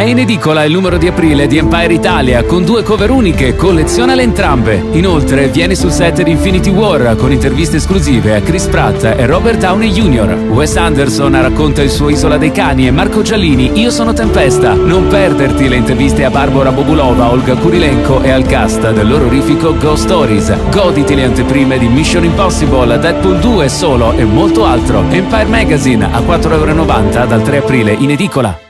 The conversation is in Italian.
in edicola il numero di aprile di Empire Italia con 2 cover uniche, collezionale entrambe. Inoltre vieni sul set di Infinity War con interviste esclusive a Chris Pratt e Robert Downey Jr. Wes Anderson racconta il suo Isola dei Cani e Marco Giallini Io sono Tempesta. Non perderti le interviste a Barbara Bobulova, Olga Kurilenko e al cast dell'orrorifico Ghost Stories. Goditi le anteprime di Mission Impossible, Deadpool 2, Solo e molto altro. Empire Magazine a €4,90 dal 3 aprile in edicola.